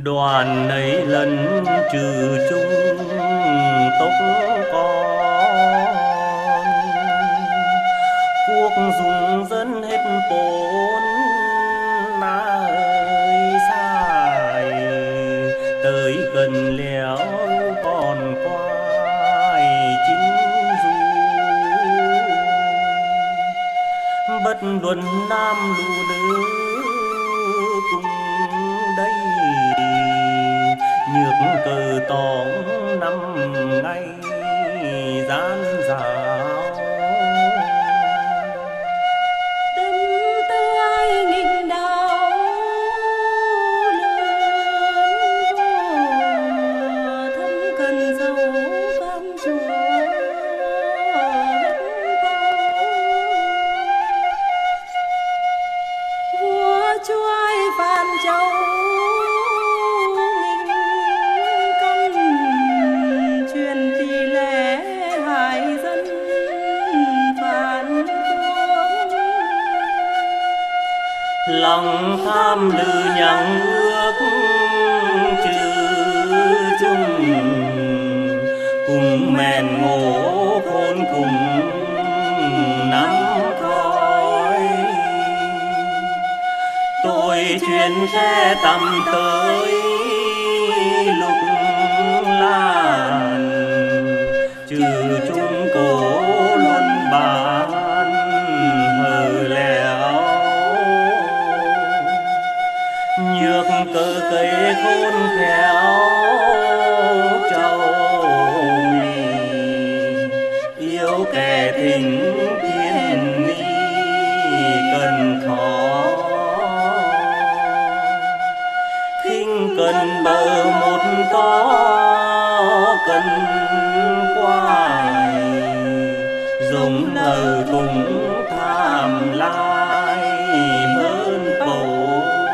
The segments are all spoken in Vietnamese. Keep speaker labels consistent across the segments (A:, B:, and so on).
A: Đoàn ấy lần trừ chung tốc con, quốc dùng dân hết bốn na ơi sai, tới gần léo còn quay chính du. Bất luận nam lù nữ cùng đây, nhược cờ tóm năm ngày gian dào.
B: Tâm tư ai nghìn đảo lớn vô, thâm cần dấu cam chúa hết vô. Vua chúa ai phàn châu
A: lòng tham lư nhằng ước trừ chung, cùng mèn ngộ khôn cùng nắm khói. Tôi chuyên xe tầm tới lục lan, trừ chung cổ luân bán hờ lèo. Nhược cơ cây khôn khéo trâu mì, yêu kẻ thính thiên ni cần khó. Khinh cần bờ một có cần quài, giống nở cùng tham lai hơn bầu.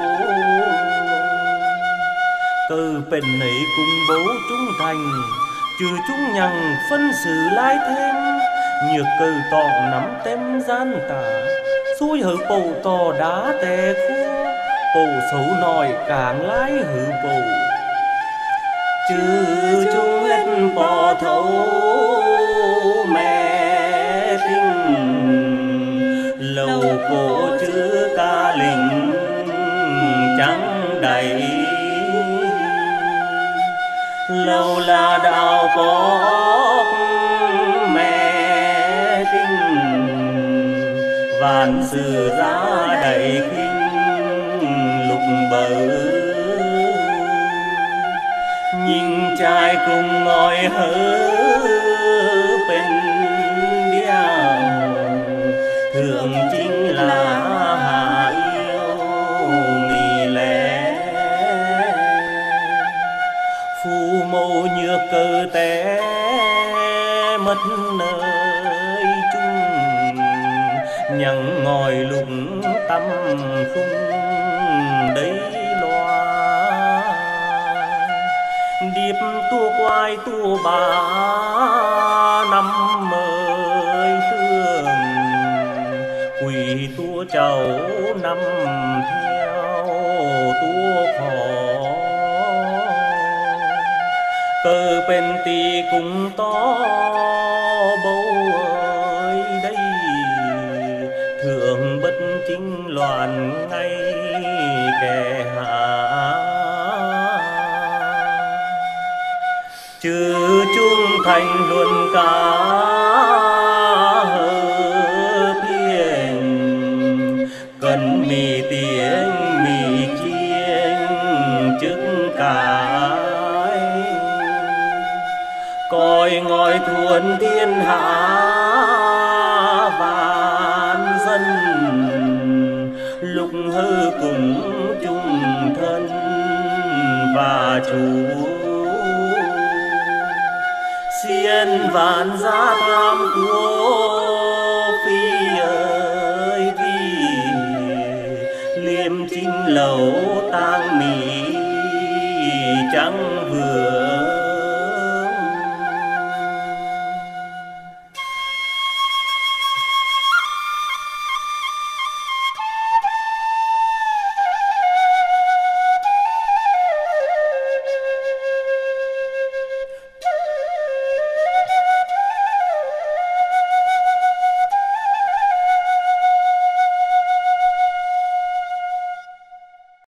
A: Cờ bền nấy cùng bố trung thành, trừ chúng nhằng phân xử lai thêm. Nhược cờ tọ nắm tem gian tả, xui hở bầu tò đá tè khô. Bầu xấu nòi càng lái hử bầu, trừ chúng hết bò thấu mẹ tinh. Lầu cổ chữ ca lính trắng đầy, lâu là đạo có mẹ tinh. Vạn sự ra đầy kinh lục bờ, nhìn trai cùng ngồi hớ bên điao. Thường chính là hạ yêu mì lẻ, phù mâu nhược cơ té mất nơi chung. Nhằng ngồi lục tâm khung đấy loa, điệp tua quai tua bà năm mới thương. Quỳ tua cháu năm theo tua khó, cờ bên tì cùng to bầu ơi đây. Thượng bất chính loạn ngay kẻ hạ, trừ chung thành luận cả hờ phiền. Cần mì tiếng mì chiên chức cái, coi ngồi thuần thiên hạ vạn dân. Lục hư cùng chung thân và chủ, xiên vạn gia tham của phi ơi vì. Liêm chính lầu tang mỹ trắng vừa